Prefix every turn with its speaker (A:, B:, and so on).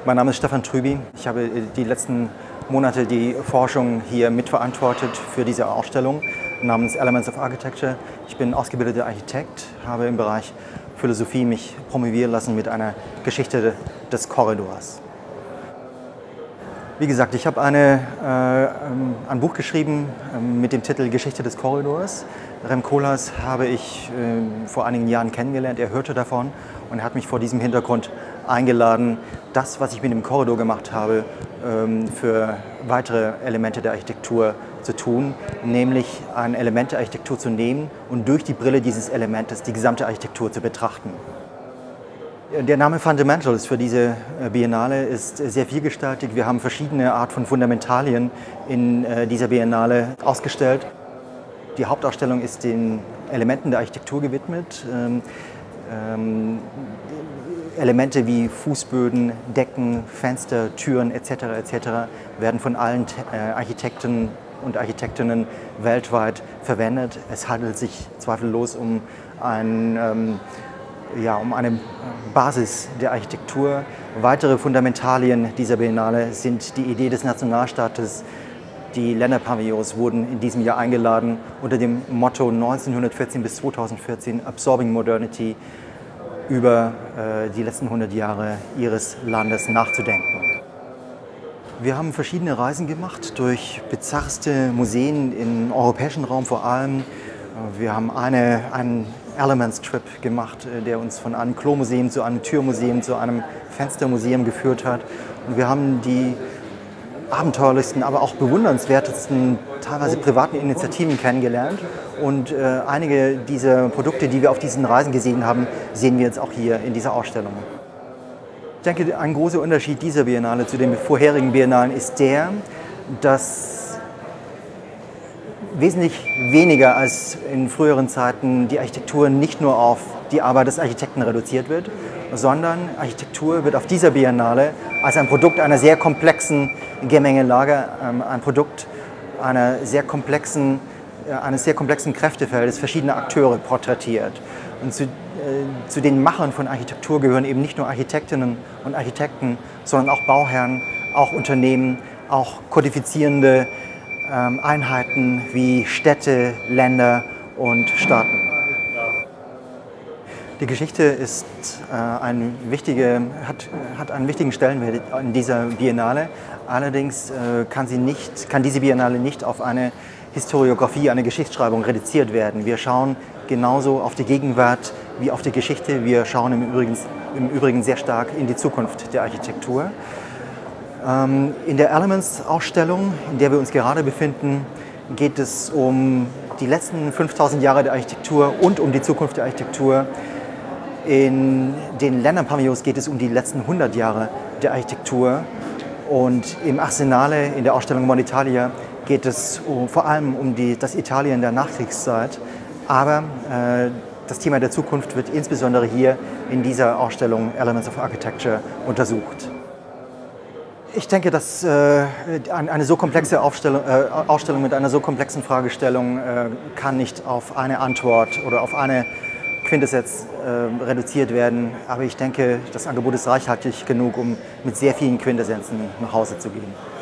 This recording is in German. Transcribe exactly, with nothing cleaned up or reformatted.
A: Mein Name ist Stefan Trüby. Ich habe die letzten Monate die Forschung hier mitverantwortet für diese Ausstellung namens Elements of Architecture. Ich bin ausgebildeter Architekt, habe im Bereich Philosophie mich promovieren lassen mit einer Geschichte des Korridors. Wie gesagt, ich habe eine, äh, ein Buch geschrieben äh, mit dem Titel Geschichte des Korridors. Rem Koolhaas habe ich äh, vor einigen Jahren kennengelernt, er hörte davon und hat mich vor diesem Hintergrund eingeladen, das, was ich mit dem Korridor gemacht habe, äh, für weitere Elemente der Architektur zu tun, nämlich ein Element der Architektur zu nehmen und durch die Brille dieses Elementes die gesamte Architektur zu betrachten. Der Name Fundamentals für diese Biennale ist sehr vielgestaltig. Wir haben verschiedene Art von Fundamentalien in dieser Biennale ausgestellt. Die Hauptausstellung ist den Elementen der Architektur gewidmet. Ähm, Elemente wie Fußböden, Decken, Fenster, Türen et cetera et cetera werden von allen Architekten und Architektinnen weltweit verwendet. Es handelt sich zweifellos um ein ähm, Ja, um eine Basis der Architektur. Weitere Fundamentalien dieser Biennale sind die Idee des Nationalstaates. Die Länderpavillons wurden in diesem Jahr eingeladen, unter dem Motto neunzehnhundertvierzehn bis zweitausendvierzehn Absorbing Modernity über äh, die letzten hundert Jahre ihres Landes nachzudenken. Wir haben verschiedene Reisen gemacht durch bizarrste Museen im europäischen Raum vor allem. Wir haben eine, einen Elements-Trip gemacht, der uns von einem Klomuseum zu einem Türmuseum zu einem Fenstermuseum geführt hat. Und wir haben die abenteuerlichsten, aber auch bewundernswertesten, teilweise privaten Initiativen kennengelernt. Und äh, einige dieser Produkte, die wir auf diesen Reisen gesehen haben, sehen wir jetzt auch hier in dieser Ausstellung. Ich denke, ein großer Unterschied dieser Biennale zu den vorherigen Biennalen ist der, dass wesentlich weniger als in früheren Zeiten die Architektur nicht nur auf die Arbeit des Architekten reduziert wird, sondern Architektur wird auf dieser Biennale als ein Produkt einer sehr komplexen Gemengelage, ein Produkt einer sehr komplexen, eines sehr komplexen Kräftefeldes verschiedener Akteure porträtiert. Und zu, äh, zu den Machern von Architektur gehören eben nicht nur Architektinnen und Architekten, sondern auch Bauherren, auch Unternehmen, auch kodifizierende Einheiten wie Städte, Länder und Staaten. Die Geschichte ist, äh, ein wichtige, hat, hat einen wichtigen Stellenwert in dieser Biennale. Allerdings äh, kann, sie nicht, kann diese Biennale nicht auf eine Historiographie, eine Geschichtsschreibung reduziert werden. Wir schauen genauso auf die Gegenwart wie auf die Geschichte. Wir schauen im Übrigen, im Übrigen sehr stark in die Zukunft der Architektur. In der Elements-Ausstellung, in der wir uns gerade befinden, geht es um die letzten fünftausend Jahre der Architektur und um die Zukunft der Architektur. In den Länderpavillons geht es um die letzten hundert Jahre der Architektur. Und im Arsenale, in der Ausstellung Mon Italia, geht es um, vor allem um die, das Italien der Nachkriegszeit. Aber äh, das Thema der Zukunft wird insbesondere hier in dieser Ausstellung Elements of Architecture untersucht. Ich denke, dass äh, eine so komplexe Aufstellung, äh, Ausstellung mit einer so komplexen Fragestellung äh, kann nicht auf eine Antwort oder auf eine Quintessenz äh, reduziert werden. Aber ich denke, das Angebot ist reichhaltig genug, um mit sehr vielen Quintessenzen nach Hause zu gehen.